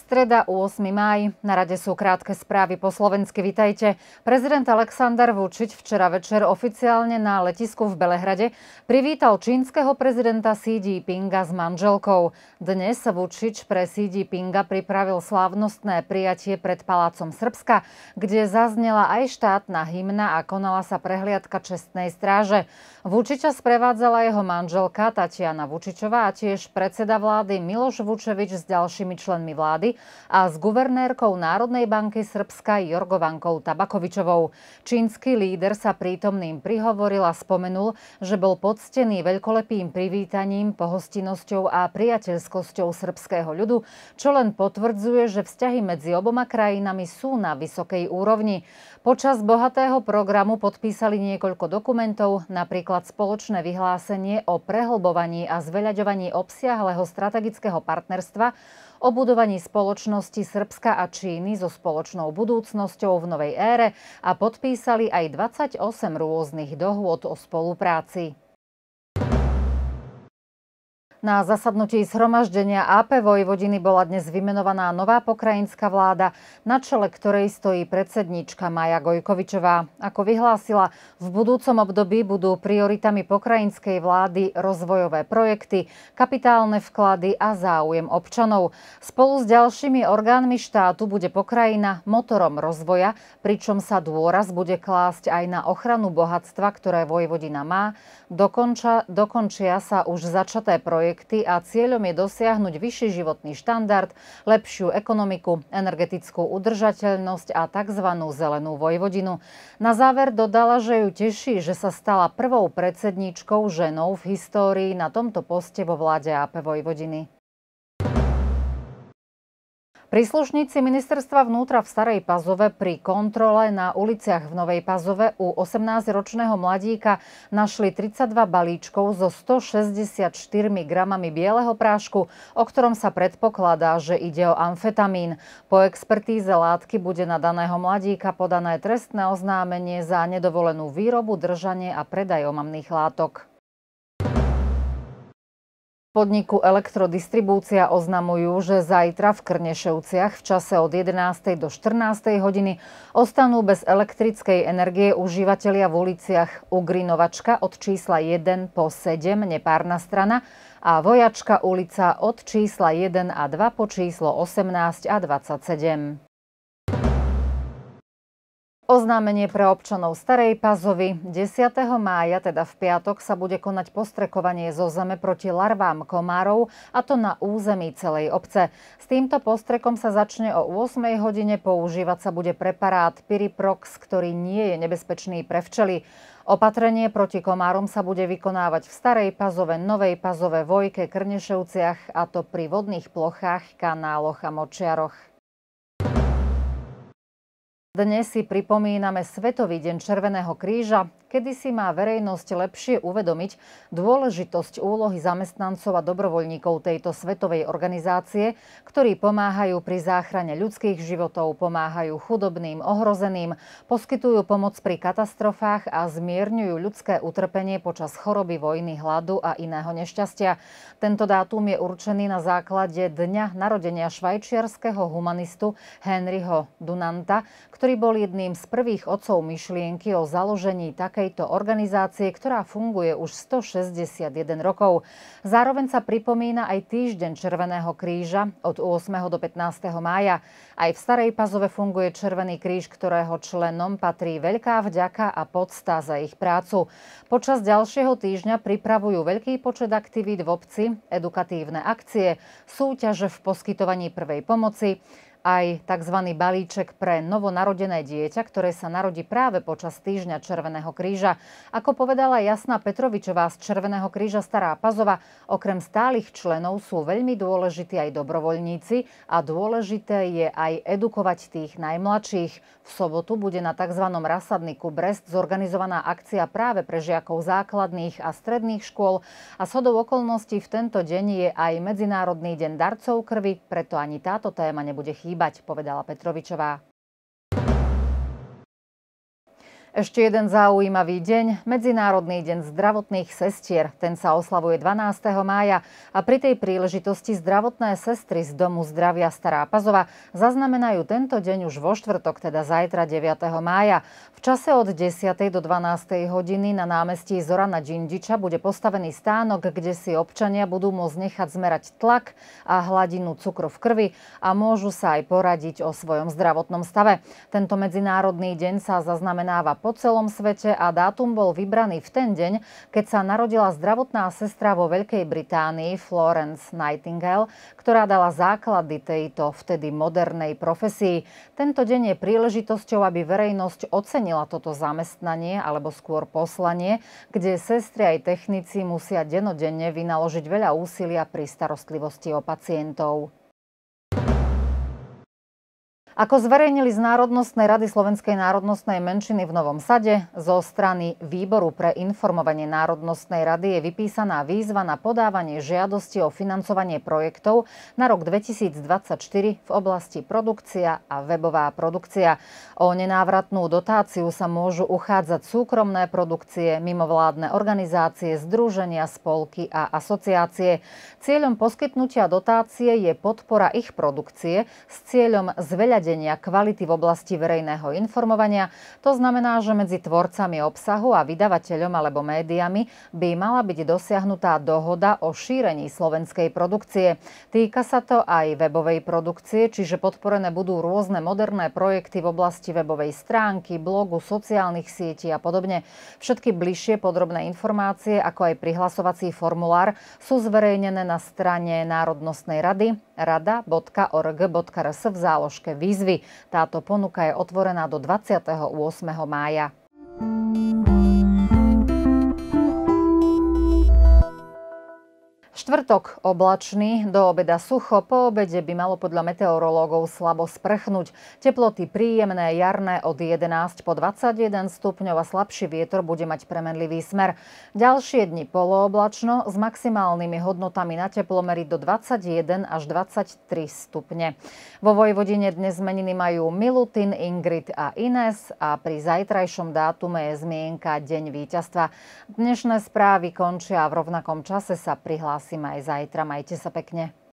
Streda 8. máj. Na rade sú krátke správy po slovensky. Vitajte. Prezident Alexander Vučić včera večer oficiálne na letisku v Belehrade privítal čínskeho prezidenta Xi Jinpinga s manželkou. Dnes Vučić pre Xi Jinpinga pripravil slávnostné prijatie pred Palácom Srbska, kde zaznela aj štátna hymna a konala sa prehliadka čestnej stráže. Vučića sprevádzala jeho manželka Tatiana Vučićová a tiež predseda vlády Miloš Vučević s ďalšími členmi vlády a s guvernérkou Národnej banky Srbska Jorgovankou Tabakovičovou. Čínsky líder sa prítomným prihovoril a spomenul, že bol poctený veľkolepým privítaním, pohostinnosťou a priateľskosťou srbského ľudu, čo len potvrdzuje, že vzťahy medzi oboma krajinami sú na vysokej úrovni. Počas bohatého programu podpísali niekoľko dokumentov, napríklad spoločné vyhlásenie o prehlbovaní a zveľaďovaní obsiahleho strategického partnerstva, o budovaní spoločnosti Srbska a Číny so spoločnou budúcnosťou v novej ére a podpísali aj 28 rôznych dohôd o spolupráci. Na zasadnutí zhromaždenia AP Vojvodiny bola dnes vymenovaná nová pokrajinská vláda, na čele ktorej stojí predsedníčka Maja Gojkovičová. Ako vyhlásila, v budúcom období budú prioritami pokrajinskej vlády rozvojové projekty, kapitálne vklady a záujem občanov. Spolu s ďalšími orgánmi štátu bude pokrajina motorom rozvoja, pričom sa dôraz bude klásť aj na ochranu bohatstva, ktoré Vojvodina má. Dokončia sa už začaté projekty a cieľom je dosiahnuť vyšší životný štandard, lepšiu ekonomiku, energetickú udržateľnosť a tzv. Zelenú Vojvodinu. Na záver dodala, že ju teší, že sa stala prvou predsedníčkou ženou v histórii na tomto poste vo vláde AP Vojvodiny. Príslušníci ministerstva vnútra v Starej Pazove pri kontrole na uliciach v Novej Pazove u 18-ročného mladíka našli 32 balíčkov so 164 gramami bieleho prášku, o ktorom sa predpokladá, že ide o amfetamín. Po expertíze látky bude na daného mladíka podané trestné oznámenie za nedovolenú výrobu, držanie a predaj omamných látok. Podniku Elektrodistribúcia oznamujú, že zajtra v Krnešovciach v čase od 11. do 14. hodiny ostanú bez elektrickej energie užívatelia v uliciach Ugrinovačka od čísla 1 po 7 nepárna strana a Vojačka ulica od čísla 1 a 2 po číslo 18 a 27. Oznámenie pre občanov Starej Pazovy. 10. mája, teda v piatok, sa bude konať postrekovanie zo zeme proti larvám komárov, a to na území celej obce. S týmto postrekom sa začne o 8. hodine, používať sa bude preparát Piriprox, ktorý nie je nebezpečný pre včely. Opatrenie proti komárom sa bude vykonávať v Starej Pazove, Novej Pazove, Vojke, Krnešovciach, a to pri vodných plochách, kanáloch a močiaroch. Dnes si pripomíname Svetový deň Červeného kríža, kedy si má verejnosť lepšie uvedomiť dôležitosť úlohy zamestnancov a dobrovoľníkov tejto svetovej organizácie, ktorí pomáhajú pri záchrane ľudských životov, pomáhajú chudobným, ohrozeným, poskytujú pomoc pri katastrofách a zmierňujú ľudské utrpenie počas choroby, vojny, hladu a iného nešťastia. Tento dátum je určený na základe dňa narodenia švajčiarskeho humanistu Henryho Dunanta, ktorý bol jedným z prvých otcov myšlienky o založení takejto organizácie, ktorá funguje už 161 rokov. Zároveň sa pripomína aj Týždeň Červeného kríža od 8. do 15. mája. Aj v Starej Pazove funguje Červený kríž, ktorého členom patrí veľká vďaka a pocta za ich prácu. Počas ďalšieho týždňa pripravujú veľký počet aktivít v obci, edukatívne akcie, súťaže v poskytovaní prvej pomoci, aj tzv. Balíček pre novonarodené dieťa, ktoré sa narodí práve počas Týždňa Červeného kríža. Ako povedala Jasna Petrovičová z Červeného kríža Stará Pazova, okrem stálych členov sú veľmi dôležití aj dobrovoľníci a dôležité je aj edukovať tých najmladších. V sobotu bude na tzv. Rasadniku Brest zorganizovaná akcia práve pre žiakov základných a stredných škôl a shodou okolností v tento deň je aj Medzinárodný deň darcov krvi, preto ani táto téma nebude chýbať, povedala Petrovičová. Ešte jeden zaujímavý deň, Medzinárodný deň zdravotných sestier. Ten sa oslavuje 12. mája a pri tej príležitosti zdravotné sestry z Domu zdravia Stará Pazova zaznamenajú tento deň už vo štvrtok, teda zajtra 9. mája. V čase od 10. do 12. hodiny na námestí Zorana Džindiča bude postavený stánok, kde si občania budú môcť nechať zmerať tlak a hladinu cukru v krvi a môžu sa aj poradiť o svojom zdravotnom stave. Tento medzinárodný deň sa zaznamenáva po celom svete a dátum bol vybraný v ten deň, keď sa narodila zdravotná sestra vo Veľkej Británii Florence Nightingale, ktorá dala základy tejto vtedy modernej profesii. Tento deň je príležitosťou, aby verejnosť ocenila toto zamestnanie alebo skôr poslanie, kde sestry aj technici musia denodenne vynaložiť veľa úsilia pri starostlivosti o pacientov. Ako zverejnili z Národnostnej rady Slovenskej národnostnej menšiny v Novom Sade, zo strany Výboru pre informovanie Národnostnej rady je vypísaná výzva na podávanie žiadosti o financovanie projektov na rok 2024 v oblasti produkcia a webová produkcia. O nenávratnú dotáciu sa môžu uchádzať súkromné produkcie, mimovládne organizácie, združenia, spolky a asociácie. Cieľom poskytnutia dotácie je podpora ich produkcie s cieľom zveľadenia kvality v oblasti verejného informovania. To znamená, že medzi tvorcami obsahu a vydavateľom alebo médiami by mala byť dosiahnutá dohoda o šírení slovenskej produkcie. Týka sa to aj webovej produkcie, čiže podporené budú rôzne moderné projekty v oblasti webovej stránky, blogu, sociálnych sietí a podobne. Všetky bližšie podrobné informácie, ako aj prihlasovací formulár, sú zverejnené na strane Národnostnej rady rada.org.rs v záložke výzvy. Táto ponuka je otvorená do 28. mája. Štvrtok oblačný, do obeda sucho, po obede by malo podľa meteorológov slabo sprchnúť. Teploty príjemné, jarné od 11 po 21 stupňov a slabší vietor bude mať premenlivý smer. Ďalšie dni polooblačno s maximálnymi hodnotami na teplomery do 21 až 23 stupne. Vo Vojvodine dnes meniny majú Milutin, Ingrid a Ines a pri zajtrajšom dátume je zmienka Deň víťazstva. Dnešné správy končia a v rovnakom čase sa prihlásime aj zajtra. Majte sa pekne.